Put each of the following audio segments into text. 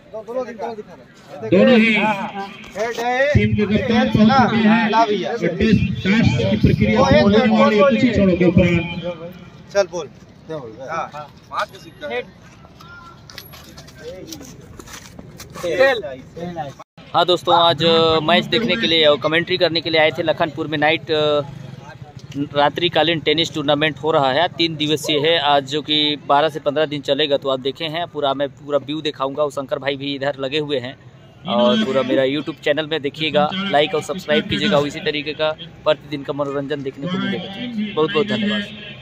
दोनों ही टीम के कप्तान पहुंच चुके हैं और टेस्ट टास्क की प्रक्रिया होने वाली है कुछ ही क्षणों के उपरांत। चल बोल। हाँ दोस्तों, आज मैच देखने के लिए और कमेंट्री करने के लिए आए थे। लखनपुर में नाइट रात्रिकालीन टेनिस टूर्नामेंट हो रहा है, 3 दिवसीय है आज, जो कि 12 से 15 दिन चलेगा। तो आप देखे हैं पूरा, मैं पूरा व्यू दिखाऊंगा। और शंकर भाई भी इधर लगे हुए हैं और पूरा मेरा यूट्यूब चैनल में देखिएगा, लाइक और सब्सक्राइब कीजिएगा। इसी तरीके का प्रतिदिन का मनोरंजन देखने को मिलेगा। बहुत बहुत धन्यवाद।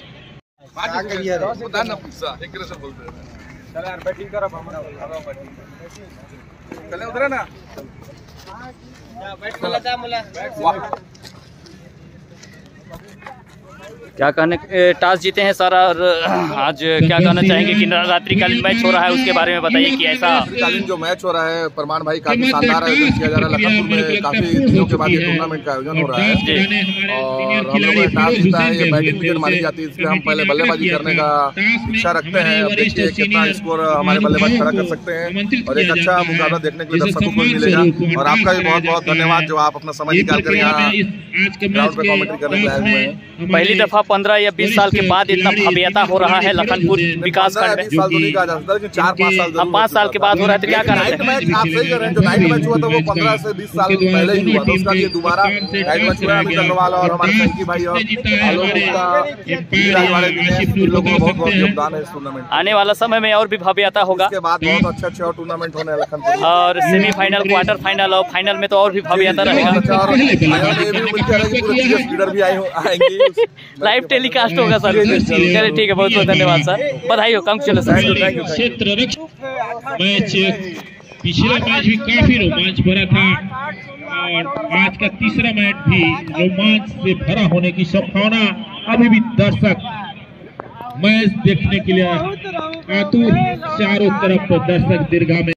क्या कहने, टॉस जीते हैं सर, और आज क्या कहना चाहेंगे कि रात्रिकालीन मैच हो रहा है, उसके बारे में बताइए कि ऐसा रात्रिकालीन जो मैच हो रहा है प्रमाण भाई काफी शानदार आयोजन किया जा रहा है। लखनपुर में काफी दिनों के बाद ये टूर्नामेंट का आयोजन हो रहा है और हम लोग टॉस जीता है। ये बैटिंग विकेट मानी जाती है, इसलिए हम पहले बल्लेबाजी करने का इच्छा रखते हैं। अब देखिए कितना स्कोर हमारे बल्लेबाज खड़ा कर सकते हैं और एक अच्छा मुकाबला देखने के लिए दर्शकों को मिलेगा। और आपका भी बहुत बहुत धन्यवाद जो आप अपना समय निकाल कर यहाँ ग्राउंड पे कमेंट्री करने के लिए आए हुए हैं। पहली दफा 15 या 20 साल के बाद इतना भव्यता हो रहा है लखनपुर विकास खंड में। 5 साल के बाद हो रहा है, तो क्या करना है? आप सही कर रहे हैं, जो नाइट मैच हुआ था वो 15 से 20 साल पहले ही हुआ था। उसका ये दोबारा नाइट मैच हुआ है। अमित अग्रवाल और हमारे संकी भाई और लोगों का बहुत बहुत योगदान है इस टूर्नामेंट। आने वाला समय में और भी भव्यता होगा। इसके बाद बहुत अच्छे अच्छे और टूर्नामेंट होने लखनपुर, और सेमीफाइनल, क्वार्टर फाइनल और फाइनल में तो और भी भव्यता रहेगा। लाइव टेलीकास्ट होगा सर। चलिए ठीक है, बहुत बहुत धन्यवाद सर, बधाई हो। कम चलो सर। क्षेत्र मैच पिछला मैच भी काफी रोमांच भरा था और आज का तीसरा मैच भी रोमांच से भरा होने की संभावना। अभी भी दर्शक मैच देखने के लिए आतुर, चारों तरफ दर्शक दीर्घा में।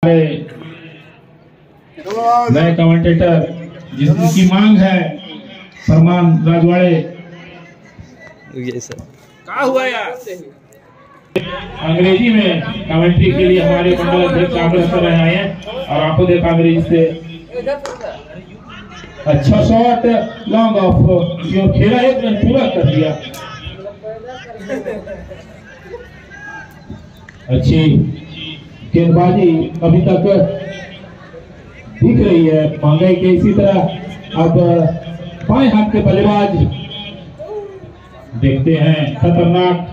नए कमेंटेटर जिसकी मांग है फरमान राजवाड़े। ये सर क्या हुआ यार? अंग्रेजी में कमेंट्री के लिए हमारे मंडल अध्यक्ष आग्रह कर रहे हैं और आपको देखा अंग्रेजी से अच्छा शॉट लॉन्ग ऑफ जो खेला, 1 रन पूरा कर दिया। अच्छी गेंदबाजी अभी तक दिख रही है महंगाई के। इसी तरह अब बाएं हाथ के बल्लेबाज देखते हैं, खतरनाक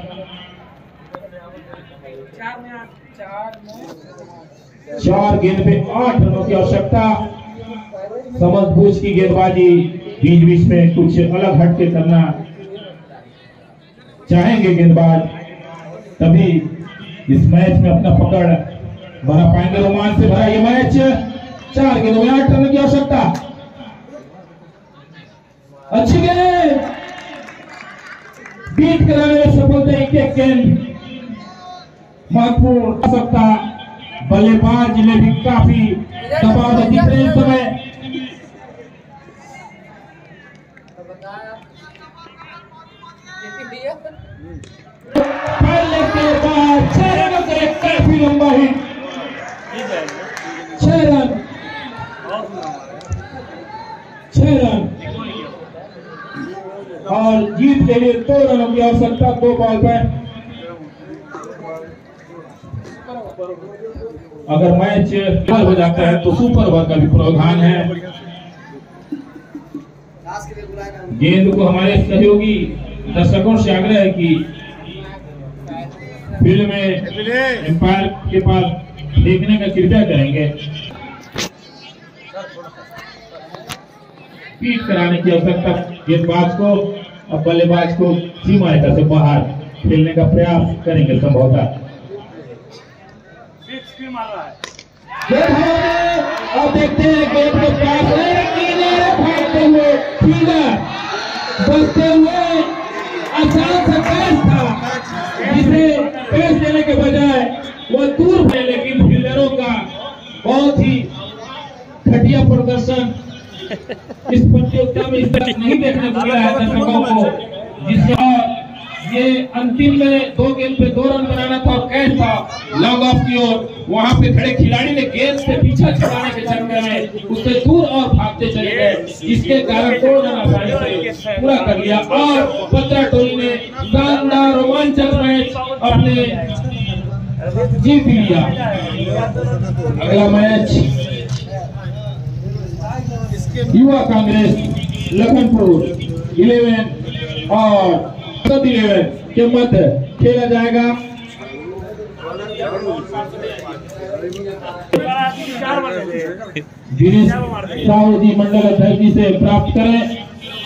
4 गेंद पे 8 रनों की आवश्यकता। समझ बूझ की गेंदबाजी, बीच बीच में कुछ अलग हटके करना चाहेंगे गेंदबाज, तभी इस मैच में अपना पकड़ बना पाएंगे। रोमांच से भरा ये मैच, 4 गेंदों में 8 रन की आवश्यकता। अच्छी गेंद, बीट कराने में सफल तरीके गेंद महत्वपूर्ण हो सकता। बल्लेबाज में भी काफी दबाव में दिख रहे इस समय। पहले के बाद 6 रनों का एक काफी लंबा हिट, 6 रन। और जीत के लिए 2 रनों की आवश्यकता 2 बॉल पर। अगर मैच हो जाता है तो सुपर ओवर का भी प्रावधान है। गेंद को हमारे सहयोगी दर्शकों से आग्रह है कि फील्ड में एम्पायर के पास देखने का कृपया करेंगे। पीट कराने की आवश्यकता गेंदबाज को, अब बल्लेबाज को सीमा रेखा से बाहर खेलने का प्रयास करेंगे संभवतः। अब देखते हैं गेंद के पास भागते हुए फील्डर, बचते हुए आसान सा कैच था जिसे कैच देने के बजाय वो दूर है, लेकिन फील्डरों का बहुत ही घटिया प्रदर्शन इस प्रतियोगिता में इस तरह नहीं देखने को मिला है दर्शकों को, जिसमें ये अंतिम में 2 गेंद पे 2 रन बनाना था, कैच था लॉन्ग ऑफ की ओर। वहां पे खड़े खिलाड़ी ने गेंद से पीछा छुड़ाने के चक्कर में उससे दूर और भागते चले गए, इसके कारण 2 रन आसानी से पूरा कर लिया और पत्रा टोली ने शानदार रोमांचक मैच अपने जीत लिया। अगला मैच युवा कांग्रेस लखनपुर 11 और 11 के मध्य खेला जाएगा। गिरीश साहू जी मंडल अध्यक्ष जी से प्राप्त करें।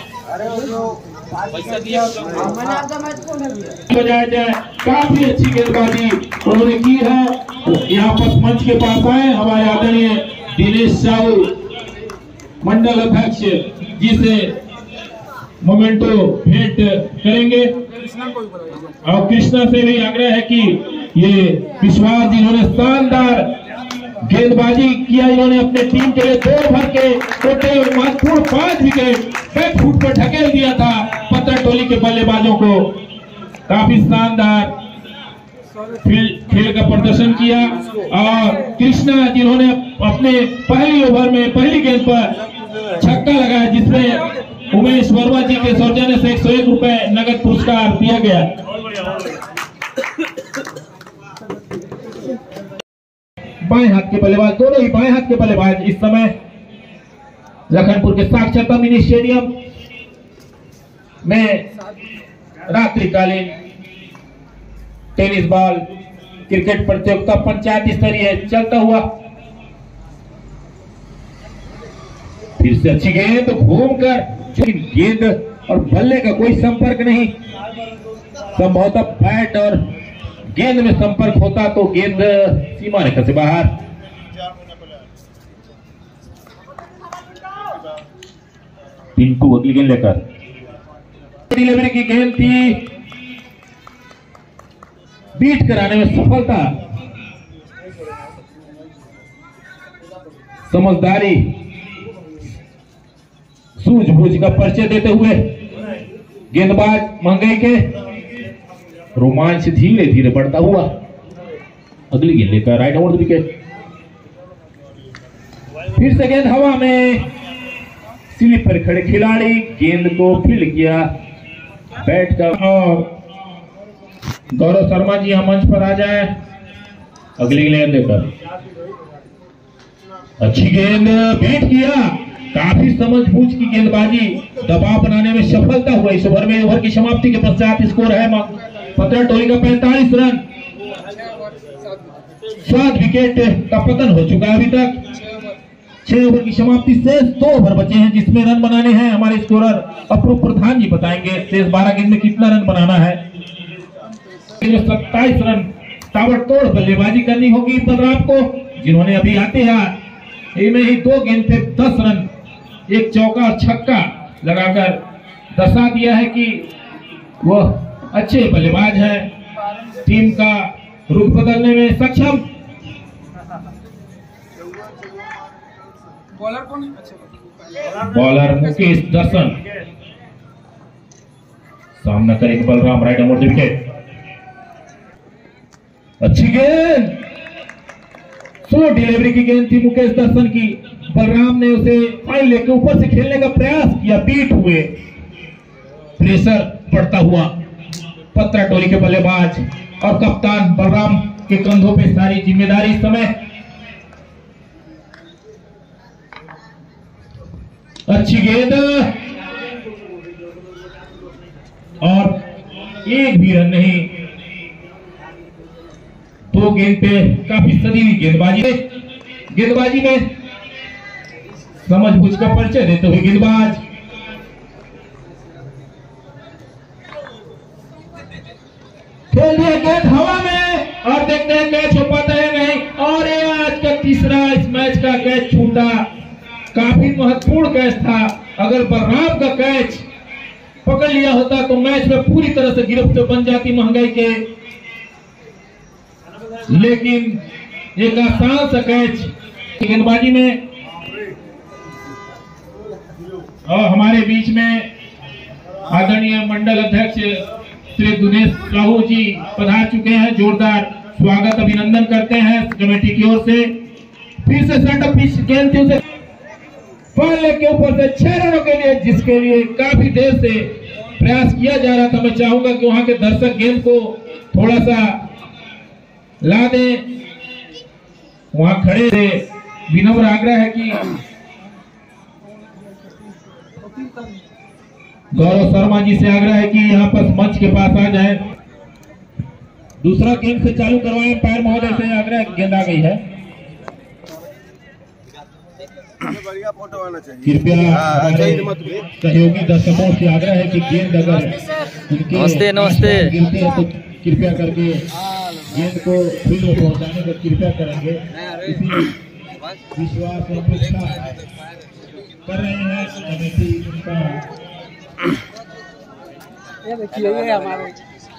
बजाया जाए, काफी अच्छी गेंदबाजी उन्होंने की है। यहाँ पर मंच के पास आए हमारे आदरणीय दिनेश साहू मंडल अध्यक्ष जी से मोमेंटो भेंट करेंगे और कृष्णा से भी आग्रह है कि ये विश्वास जिन्होंने शानदार गेंदबाजी किया, इन्होंने अपने टीम के लिए 2 भर के छोटे और महत्वपूर्ण 5 विकेट बैक फुट पर ढकेल दिया था पत्रा टोली के बल्लेबाजों को। काफी शानदार खेल का प्रदर्शन किया और कृष्णा जिन्होंने अपने पहली ओवर में पहली गेंद पर छक्का लगाया, जिसमें उमेश वर्मा जी के सौजन्य से 101 रुपए नगद पुरस्कार दिया गया। बाएं हाथ के बल्लेबाज, दोनों ही बाएं हाथ के बल्लेबाज इस समय लखनपुर के साक्षरता मिनी स्टेडियम में रात्रिकालीन टेनिस बॉल क्रिकेट प्रतियोगिता पंचायत स्तरीय चलता हुआ। फिर से अच्छी गेंद घूमकर, गेंद और बल्ले का कोई संपर्क नहीं, संभवतः बैट और गेंद में संपर्क होता तो गेंद सीमा रेखा से बाहर। पिंटू अगली गेंद लेकर, डिलीवरी की गेंद थी, बीट कराने में सफलता, समझदारी, सूझबूझ का परिचय देते हुए गेंदबाज महंगाई के रोमांच धीरे धीरे बढ़ता हुआ। अगली गेंद लेकर राइट ओवर विकेट, फिर से गेंद हवा में, स्लिप पर खड़े खिलाड़ी गेंद को फील्ड किया, बैट का। और गौरव शर्मा जी यहाँ मंच पर आ जाए। अगली गेंद लेकर अच्छी गेंद बीट किया, काफी समझबूझ की गेंदबाजी, दबाव बनाने में सफलता हुआ इस ओवर में। ओवर की समाप्ति के पश्चात स्कोर है पत्रा टोली का 45 रन, 7 विकेट का पतन हो चुका है अभी तक। 6 ओवर की समाप्ति से 2 ओवर बचे हैं जिसमें रन बनाने हैं। हमारे स्कोरर अप्रूप प्रधान जी बताएंगे शेष 12 गेंद में कितना रन बनाना है। 27 रन ताबड़तोड़ बल्लेबाजी करनी होगी बलराम को, जिन्होंने अभी आते हैं इनमें ही 2 गेंद पे 10 रन, 1 चौका और छक्का लगाकर दर्शा दिया है कि वह अच्छे बल्लेबाज हैं, टीम का रुख बदलने में सक्षम। बॉलर कौन है? बॉलर मुकेश दर्शन, सामना करेंगे बलराम, राइट ओवर विकेट। अच्छी गेंद, स्लो डिलीवरी की गेंद थी मुकेश दर्शन की, बलराम ने उसे फाइल लेकर ऊपर से खेलने का प्रयास किया, बीट हुए, प्रेशर पड़ता हुआ पत्रा टोली के बल्लेबाज और कप्तान बलराम के कंधों पे सारी जिम्मेदारी इस समय। अच्छी गेंद और एक भी रन नहीं, 2 गेंद पे काफी सदी हुई गेंदबाजी में समझबूझ का परिचय देते हुए गेंदबाज खेल दिया गेंद हवा में और देखते हैं कैच हो पाता है नहीं। और ये आज का तीसरा इस मैच का कैच छूटा, काफी महत्वपूर्ण कैच था। अगर बलराम का कैच पकड़ लिया होता तो मैच में पूरी तरह से गिरफ्त बन जाती महंगाई के, लेकिन एक आसान सा कैच गेंदबाजी में। और हमारे बीच में आदरणीय मंडल अध्यक्ष श्री दिनेश साहू जी पधार चुके हैं, जोरदार स्वागत अभिनंदन करते हैं कमेटी की ओर से। फिर से सेटअप पिच गेंद थी उसे पहले के ऊपर से 6 रनों के लिए, जिसके लिए काफी देर से प्रयास किया जा रहा था। मैं चाहूंगा कि वहां के दर्शक गेंद को थोड़ा सा ला दे। वहां खड़े थे, विनम्र आग्रह है कि गौरव शर्मा जी से आग्रह है कि यहाँ पर मंच के पास आ जाए। दूसरा गेंद से चालू करवाएं। पैर महोदय से आग्रह, गेंद आ गई है। बढ़िया फोटो आना चाहिए। कृपया सहयोगी दर्शकों से आग्रह है कि गेंद अगर नमस्ते नमस्ते गिरते हैं तो कृपया करके गेंद को फील्ड में पहुंचाने का कृपया करेंगे। विश्वास और अपेक्षा कर रहे हैं कमेटी उनका। ये देखिए ये हमारे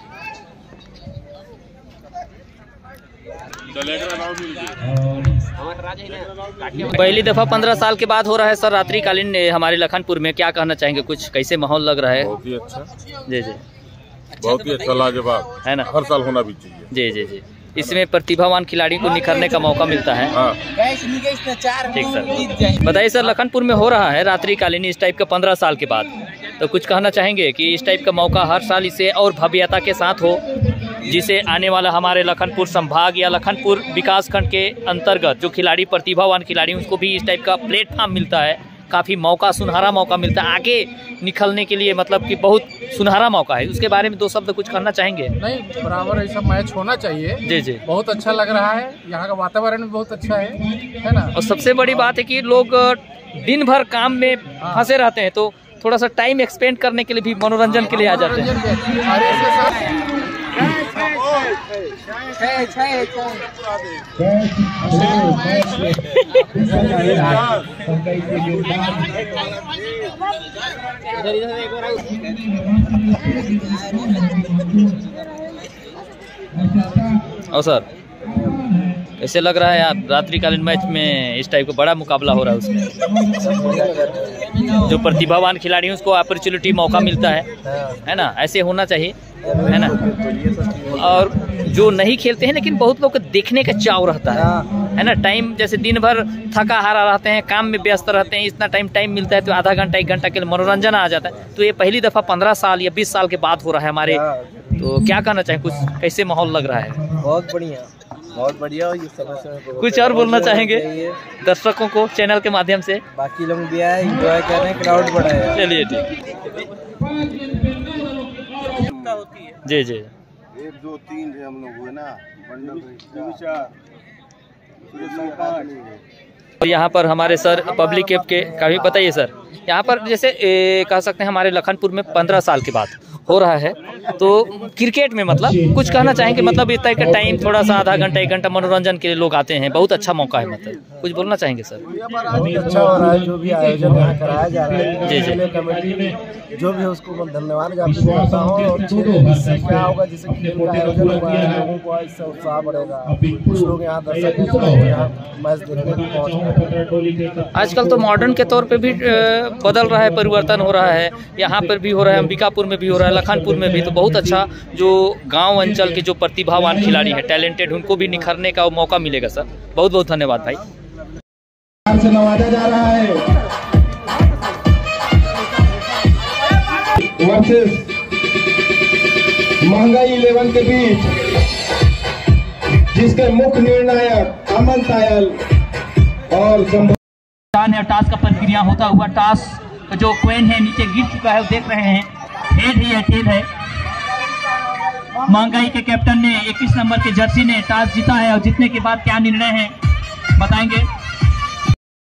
पहली दफा 15 साल के बाद हो रहा है सर रात्रिकालीन हमारे लखनपुर में, क्या कहना चाहेंगे? कुछ कैसे माहौल लग रहा है? बहुत ही अच्छा, जी जी, बहुत ही अच्छा, लाजवाब है ना? हर साल होना भी चाहिए। जी जी जी, इसमें प्रतिभावान खिलाड़ियों को निखरने का मौका मिलता है। हाँ। ठीक सर, बताइए सर, लखनपुर में हो रहा है रात्रिकालीन इस टाइप का 15 साल के बाद, तो कुछ कहना चाहेंगे कि इस टाइप का मौका हर साल इसे और भव्यता के साथ हो, जिसे आने वाला हमारे लखनपुर संभाग या लखनपुर विकास खंड के अंतर्गत जो खिलाड़ी प्रतिभावान खिलाड़ी उसको भी इस टाइप का प्लेटफॉर्म मिलता है, काफ़ी मौका, सुनहरा मौका मिलता है आगे निकलने के लिए, मतलब कि बहुत सुनहरा मौका है। उसके बारे में 2 शब्द कुछ कहना चाहेंगे? नहीं, बराबर ऐसा मैच होना चाहिए। जी जी, बहुत अच्छा लग रहा है, यहाँ का वातावरण भी बहुत अच्छा है ना? और सबसे बड़ी बात है कि लोग दिन भर काम में फंसे रहते हैं, तो थोड़ा सा टाइम एक्सपेंड करने के लिए भी, मनोरंजन के लिए आ जाते हैं। और सर कैसे लग रहा है आप रात्रिकालीन मैच में? इस टाइप का बड़ा मुकाबला हो रहा है, उसमें जो प्रतिभावान खिलाड़ी हैं उसको अपॉर्चुनिटी मौका मिलता है ना? ऐसे होना चाहिए, है ना? और जो नहीं खेलते हैं लेकिन बहुत लोग को देखने का चाव रहता है ना? टाइम जैसे दिन भर थका हारा रहते हैं, काम में व्यस्त रहते हैं, इतना टाइम मिलता है तो आधा घंटा 1 घंटा के लिए मनोरंजन आ जाता है। तो ये पहली दफ़ा 15 साल या 20 साल के बाद हो रहा है हमारे, तो क्या कहना चाहें? कुछ कैसे माहौल लग रहा है? बहुत बढ़िया, बहुत बढ़िया। ये समय कुछ और बोलना चाहेंगे दर्शकों को चैनल के माध्यम से? बाकी लोग भी आए, एंजॉय कर रहे हैं, क्राउड बड़ा है। चलिए ठीक, जी जी। 1 2 3 हम लोग हुए ना, और यहाँ पर हमारे सर पब्लिक ऐप के का भी बताइए सर, यहाँ पर जैसे कह सकते हैं हमारे लखनपुर में 15 साल के बाद हो रहा है, तो क्रिकेट में मतलब कुछ कहना चाहेंगे? मतलब इतना का टाइम, थोड़ा सा आधा घंटा 1 घंटा मनोरंजन के लिए लोग आते हैं, बहुत अच्छा मौका है, मतलब कुछ बोलना चाहेंगे सर? बहुत अच्छा हो रहा है जो भी आयोजन यहाँ कराया जा रहा है। जी जी, कमेटी में जो भी है उसको मैं धन्यवाद ज्ञापित करता हूँ। और क्या होगा, जैसे खेल का आयोजन होगा, लोगों को इससे उत्साह बढ़ेगा, कुछ लोग यहाँ दर्शक मैच देखने भी पहुँचेंगे। आजकल तो मॉडर्न के तौर पे भी बदल रहा है, परिवर्तन हो रहा है, यहाँ पर भी हो रहा है, अंबिकापुर में भी हो रहा है, लखनपुर में भी। तो बहुत अच्छा, जो गांव अंचल के जो प्रतिभावान खिलाड़ी हैं, टैलेंटेड, उनको भी निखरने का मौका मिलेगा सर। बहुत बहुत धन्यवाद भाई। से नवाजा जा रहा है वर्सेस महंगाई 11 के बीच, जिसके मुख्य निर्णायक अमन तायल और टास का प्रक्रिया होता हुआ, टास जो क्वीन है नीचे गिर चुका है, देख रहे हैं, हेड है। महंगाई के कैप्टन ने 21 नंबर के जर्सी ने टास जीता है, और जीतने के बाद क्या निर्णय है बताएंगे।